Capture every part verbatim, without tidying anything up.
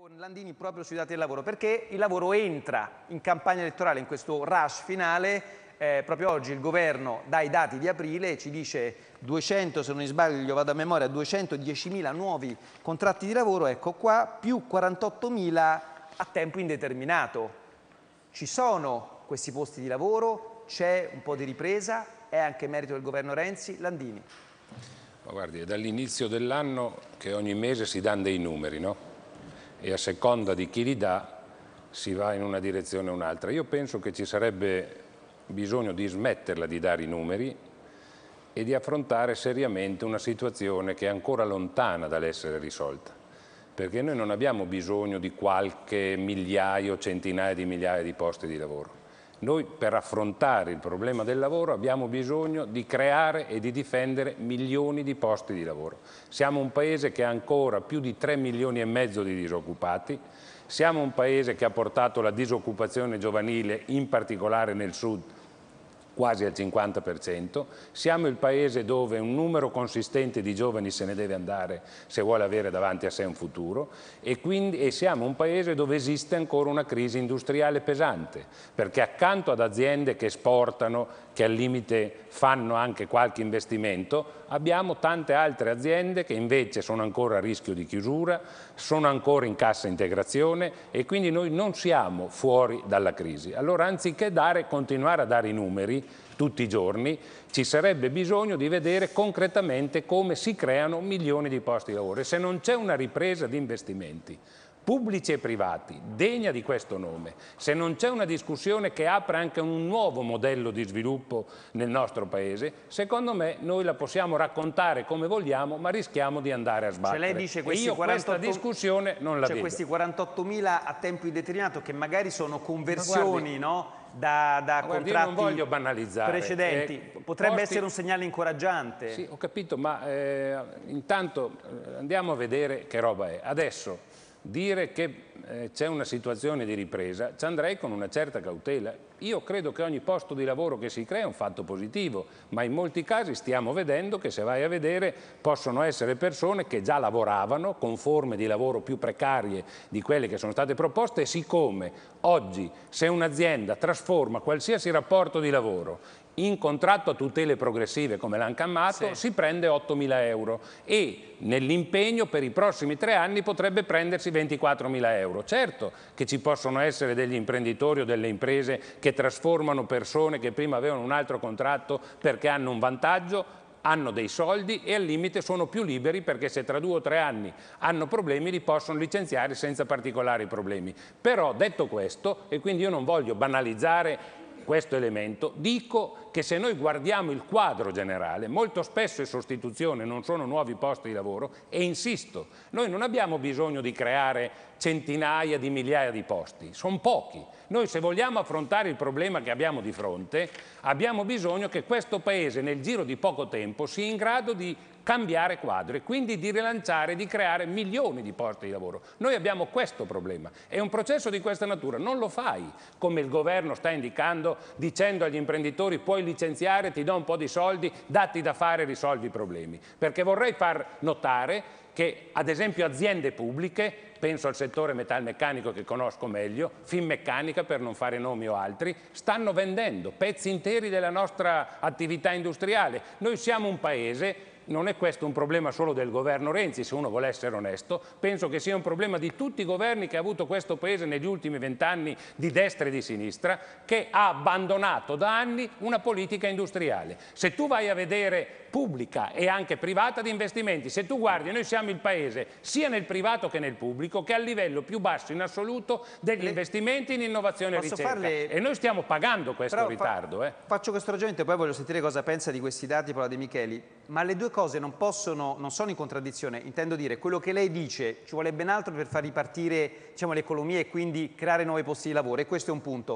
Con Landini proprio sui dati del lavoro, perché il lavoro entra in campagna elettorale, in questo rush finale. Eh, proprio oggi il governo dà i dati di aprile e ci dice duecento, se non mi sbaglio, vado a memoria, duecentodiecimila nuovi contratti di lavoro, ecco qua, più quarantottomila a tempo indeterminato. Ci sono questi posti di lavoro, c'è un po' di ripresa, è anche merito del governo Renzi. Landini. Ma guardi, è dall'inizio dell'anno che ogni mese si danno dei numeri, no? E a seconda di chi li dà si va in una direzione o un'altra. Io penso che ci sarebbe bisogno di smetterla di dare i numeri e di affrontare seriamente una situazione che è ancora lontana dall'essere risolta, perché noi non abbiamo bisogno di qualche migliaio, centinaia di migliaia di posti di lavoro. Noi per affrontare il problema del lavoro abbiamo bisogno di creare e di difendere milioni di posti di lavoro. Siamo un paese che ha ancora più di tre milioni e mezzo di disoccupati, siamo un paese che ha portato la disoccupazione giovanile, in particolare nel sud, quasi al cinquanta per cento, siamo il paese dove un numero consistente di giovani se ne deve andare se vuole avere davanti a sé un futuro e, quindi, e siamo un paese dove esiste ancora una crisi industriale pesante, perché accanto ad aziende che esportano, che al limite fanno anche qualche investimento, abbiamo tante altre aziende che invece sono ancora a rischio di chiusura, sono ancora in cassa integrazione e quindi noi non siamo fuori dalla crisi. Allora anziché dare, continuare a dare i numeri tutti i giorni, ci sarebbe bisogno di vedere concretamente come si creano milioni di posti di lavoro e se non c'è una ripresa di investimenti pubblici e privati, degna di questo nome, se non c'è una discussione che apra anche un nuovo modello di sviluppo nel nostro Paese, secondo me noi la possiamo raccontare come vogliamo, ma rischiamo di andare a sbattere. Cioè lei dice questi e io quarantotto... questa discussione non la cioè vedo. Questi quarantottomila a tempo indeterminato che magari sono conversioni, no? Da, da guardi, contratti io non voglio banalizzare. precedenti, Eh, potrebbe posti... essere un segnale incoraggiante. Sì, ho capito, ma eh, intanto eh, andiamo a vedere che roba è. Adesso dire che eh, c'è una situazione di ripresa, ci andrei con una certa cautela. Io credo che ogni posto di lavoro che si crea è un fatto positivo, ma in molti casi stiamo vedendo che se vai a vedere possono essere persone che già lavoravano con forme di lavoro più precarie di quelle che sono state proposte e siccome oggi se un'azienda trasforma qualsiasi rapporto di lavoro in contratto a tutele progressive come l'hanno chiamato, sì, si prende ottomila euro e nell'impegno per i prossimi tre anni potrebbe prendersi ventiquattromila euro. Certo che ci possono essere degli imprenditori o delle imprese che trasformano persone che prima avevano un altro contratto perché hanno un vantaggio, hanno dei soldi e al limite sono più liberi perché se tra due o tre anni hanno problemi li possono licenziare senza particolari problemi. Però detto questo, e quindi io non voglio banalizzare questo elemento, dico che se noi guardiamo il quadro generale, molto spesso le sostituzioni non sono nuovi posti di lavoro e insisto, noi non abbiamo bisogno di creare centinaia di migliaia di posti, sono pochi. Noi se vogliamo affrontare il problema che abbiamo di fronte, abbiamo bisogno che questo Paese nel giro di poco tempo sia in grado di cambiare quadro e quindi di rilanciare, di creare milioni di posti di lavoro. Noi abbiamo questo problema e un processo di questa natura non lo fai come il governo sta indicando dicendo agli imprenditori puoi licenziare, ti do un po' di soldi, datti da fare, risolvi i problemi. Perché vorrei far notare che ad esempio aziende pubbliche, penso al settore metalmeccanico che conosco meglio, Finmeccanica per non fare nomi o altri, stanno vendendo pezzi interi della nostra attività industriale. Noi siamo un paese, non è questo un problema solo del governo Renzi, se uno vuole essere onesto, penso che sia un problema di tutti i governi che ha avuto questo Paese negli ultimi vent'anni di destra e di sinistra, che ha abbandonato da anni una politica industriale. Se tu vai a vedere pubblica e anche privata di investimenti, se tu guardi, noi siamo il Paese sia nel privato che nel pubblico che ha il livello più basso in assoluto degli Le... investimenti in innovazione e ricerca farle... e noi stiamo pagando questo Però ritardo. Fa... Eh. Faccio questo ragionamento e poi voglio sentire cosa pensa di questi dati Paola De Micheli, ma le due cose non possono, non sono in contraddizione, intendo dire, quello che lei dice ci vuole ben altro per far ripartire diciamo, l'economia e quindi creare nuovi posti di lavoro e questo è un punto,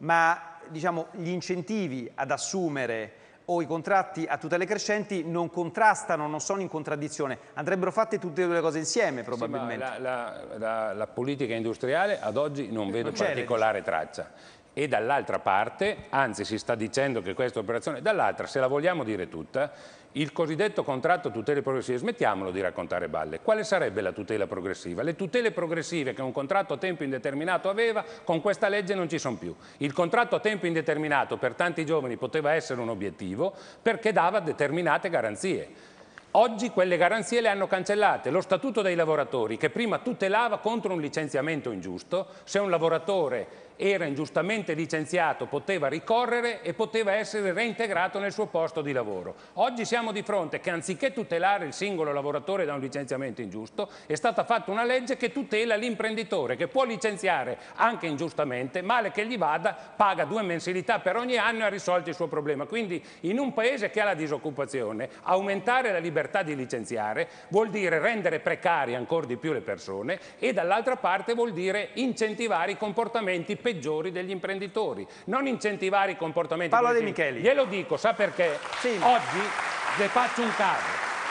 ma diciamo, gli incentivi ad assumere o i contratti a tutele crescenti non contrastano, non sono in contraddizione, andrebbero fatte tutte e due le cose insieme probabilmente. Sì, ma la, la, la, la politica industriale ad oggi non vedo non particolare traccia. e dall'altra parte, anzi si sta dicendo che questa operazione, dall'altra, se la vogliamo dire tutta, il cosiddetto contratto tutele progressive, smettiamolo di raccontare balle. Quale sarebbe la tutela progressiva? Le tutele progressive che un contratto a tempo indeterminato aveva, con questa legge non ci sono più. Il contratto a tempo indeterminato per tanti giovani poteva essere un obiettivo perché dava determinate garanzie. Oggi quelle garanzie le hanno cancellate. Lo Statuto dei lavoratori, che prima tutelava contro un licenziamento ingiusto, se un lavoratore era ingiustamente licenziato poteva ricorrere e poteva essere reintegrato nel suo posto di lavoro. Oggi siamo di fronte che anziché tutelare il singolo lavoratore da un licenziamento ingiusto, è stata fatta una legge che tutela l'imprenditore, che può licenziare anche ingiustamente, male che gli vada, paga due mensilità per ogni anno e ha risolto il suo problema. Quindi in un paese che ha la disoccupazione, aumentare la libertà di licenziare vuol dire rendere precarie ancora di più le persone e dall'altra parte vuol dire incentivare i comportamenti peggiori degli imprenditori, non incentivare i comportamenti Paolo De positivi. Micheli. Glielo dico, sa perché? Sì. Oggi le faccio un caso.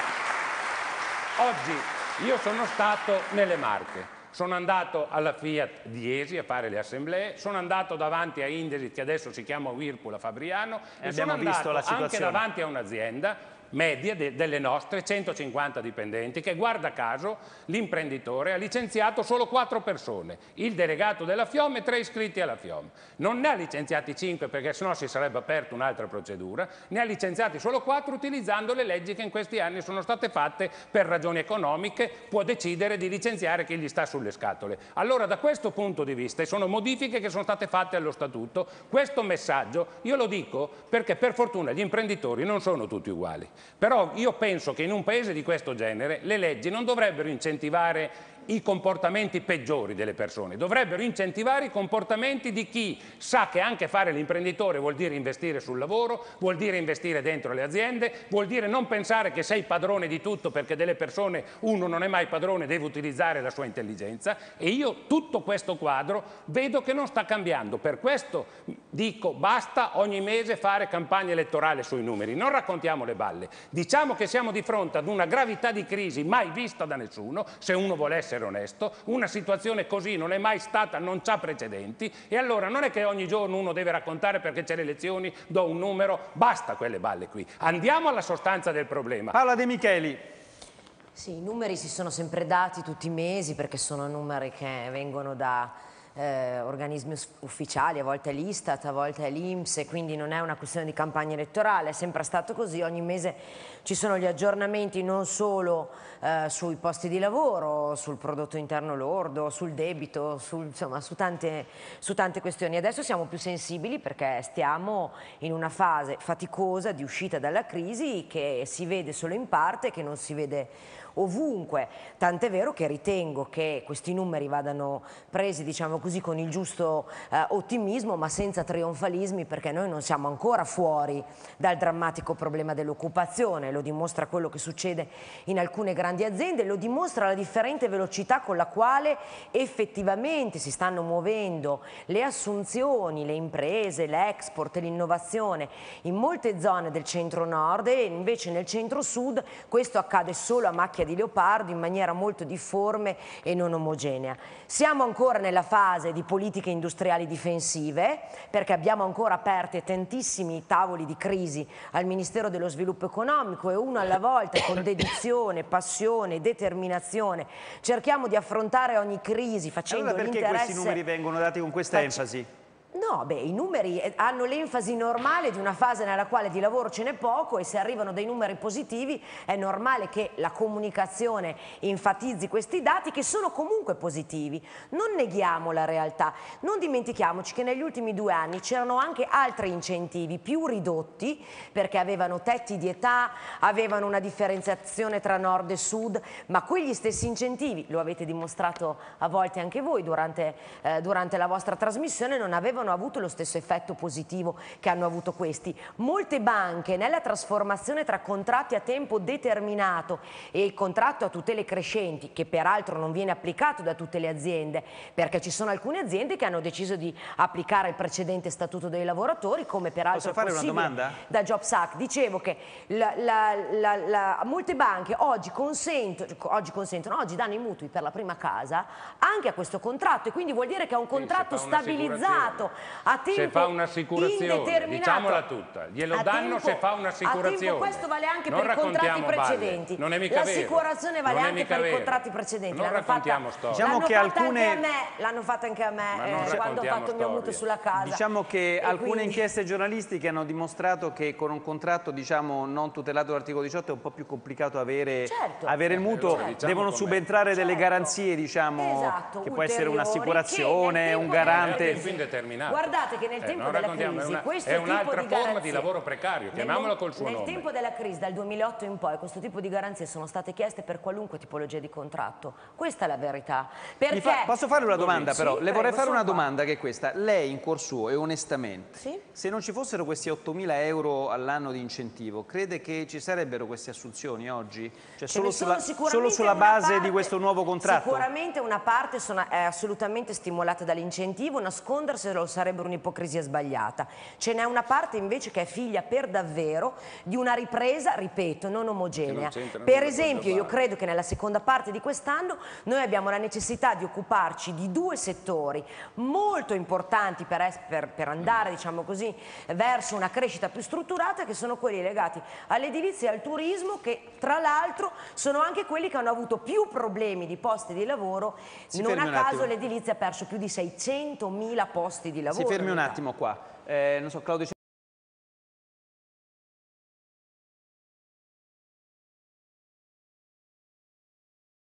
Oggi io sono stato nelle Marche, sono andato alla Fiat di Jesi a fare le assemblee, sono andato davanti a Indesit, che adesso si chiama Whirlpool a Fabriano, e, e sono andato anche davanti a un'azienda media de, delle nostre, centocinquanta dipendenti, che guarda caso l'imprenditore ha licenziato solo quattro persone, il delegato della FIOM e tre iscritti alla FIOM. Non ne ha licenziati cinque perché sennò si sarebbe aperta un'altra procedura, ne ha licenziati solo quattro utilizzando le leggi che in questi anni sono state fatte per ragioni economiche, può decidere di licenziare chi gli sta sulle scatole. Allora da questo punto di vista, e sono modifiche che sono state fatte allo Statuto, questo messaggio io lo dico perché per fortuna gli imprenditori non sono tutti uguali. Però io penso che in un paese di questo genere le leggi non dovrebbero incentivare i comportamenti peggiori delle persone, dovrebbero incentivare i comportamenti di chi sa che anche fare l'imprenditore vuol dire investire sul lavoro, vuol dire investire dentro le aziende, vuol dire non pensare che sei padrone di tutto perché delle persone uno non è mai padrone, deve utilizzare la sua intelligenza e io tutto questo quadro vedo che non sta cambiando. Per questo dico basta ogni mese fare campagna elettorale sui numeri, non raccontiamo le balle, diciamo che siamo di fronte ad una gravità di crisi mai vista da nessuno, se uno vuole essere onesto, una situazione così non è mai stata, non c'ha precedenti e allora non è che ogni giorno uno deve raccontare perché c'è le elezioni, do un numero, basta quelle balle qui, andiamo alla sostanza del problema. Paola De Micheli. Sì, i numeri si sono sempre dati tutti i mesi perché sono numeri che vengono da eh, organismi ufficiali, a volte è l'Istat, a volte è l'I N P S e quindi non è una questione di campagna elettorale, è sempre stato così, ogni mese ci sono gli aggiornamenti non solo eh, sui posti di lavoro, sul prodotto interno lordo, sul debito, sul, insomma su tante, su tante questioni. Adesso siamo più sensibili perché stiamo in una fase faticosa di uscita dalla crisi che si vede solo in parte, che non si vede ovunque, tant'è vero che ritengo che questi numeri vadano presi, diciamo così, con il giusto eh, ottimismo ma senza trionfalismi perché noi non siamo ancora fuori dal drammatico problema dell'occupazione, lo dimostra quello che succede in alcune grandi aziende, lo dimostra la differente velocità con la quale effettivamente si stanno muovendo le assunzioni, le imprese, l'export e l'innovazione in molte zone del centro-nord e invece nel centro-sud questo accade solo a macchia di leopardo in maniera molto difforme e non omogenea. Siamo ancora nella fase di politiche industriali difensive perché abbiamo ancora aperte tantissimi tavoli di crisi al Ministero dello Sviluppo Economico e uno alla volta con dedizione, passione, determinazione cerchiamo di affrontare ogni crisi facendo allora perché l'interesse... questi numeri vengono dati con questa enfasi? No, beh, i numeri hanno l'enfasi normale di una fase nella quale di lavoro ce n'è poco e se arrivano dei numeri positivi è normale che la comunicazione enfatizzi questi dati che sono comunque positivi. Non neghiamo la realtà, non dimentichiamoci che negli ultimi due anni c'erano anche altri incentivi più ridotti perché avevano tetti di età, avevano una differenziazione tra nord e sud, ma quegli stessi incentivi, lo avete dimostrato a volte anche voi durante, eh, durante la vostra trasmissione, non avevano hanno avuto lo stesso effetto positivo che hanno avuto questi. Molte banche nella trasformazione tra contratti a tempo determinato e il contratto a tutele crescenti, che peraltro non viene applicato da tutte le aziende, perché ci sono alcune aziende che hanno deciso di applicare il precedente statuto dei lavoratori, come peraltro Posso fare una possibile domanda? da Jobs Act. Dicevo che la, la, la, la, molte banche oggi consentono, oggi consentono, oggi danno i mutui per la prima casa anche a questo contratto e quindi vuol dire che è un contratto stabilizzato a tempo se fa un'assicurazione, indeterminato. diciamola tutta, glielo A danno tempo- se fa a un'assicurazione. tempo, questo vale anche Non per i contratti raccontiamo balle, precedenti. non è mica vero. L'assicurazione vale Non è anche mica per i vero. contratti precedenti. Non L'hanno raccontiamo fatta, storie. Diciamo l'hanno che fatta alcune- anche a me, l'hanno fatta anche a me Ma eh, non quando ho raccontiamo fatto il mio storie. mutuo sulla casa. Diciamo che E alcune quindi- inchieste giornalistiche hanno dimostrato che con un contratto diciamo, non tutelato dall'articolo diciotto è un po' più complicato avere, Certo. avere il mutuo, Certo. Diciamo devono com'è. subentrare delle Certo. garanzie, diciamo, Esatto, che può essere ulteriori, un'assicurazione, che nel un tempo garante. della È tempo indeterminato. Guardate che nel Eh, tempo non della raccontiamo, crisi è una- questo è tipo un'altra di forma garanzie, di lavoro precario, nel chiamiamola mo- col suo nel nome. tempo della crisi, dal duemilaotto in poi, questo tipo di garanzie sono state chieste per qualunque tipologia di contratto. Questa è la verità. Perché... Mi fa- posso farle una domanda Sì, però? Le prego, vorrei fare sono una qua. domanda che è questa. Lei in cuor suo e onestamente, Sì? se non ci fossero questi ottomila euro all'anno di incentivo, crede che ci sarebbero queste assunzioni oggi? Cioè Ce solo ne sono sulla, sicuramente solo sulla una base parte- di questo nuovo contratto? Sicuramente una parte sono- è assolutamente stimolata dall'incentivo, nasconderselo sarebbe un'ipocrisia sbagliata. Ce n'è una parte invece che è figlia per davvero di una ripresa, ripeto, non omogenea. c'entrano Per con la esempio, io base. credo che nella seconda parte di quest'anno noi abbiamo la necessità di occuparci di due settori molto importanti per, es- per- per andare, diciamo così, verso una crescita più strutturata, che sono quelli legati all'edilizia e al turismo, che tra l'altro sono anche quelli che hanno avuto più problemi di posti di lavoro. Si Non fermi a un caso attimo. l'edilizia ha perso più di seicentomila posti di lavoro. Si fermi in un Italia. attimo qua. Eh, non so, Claudio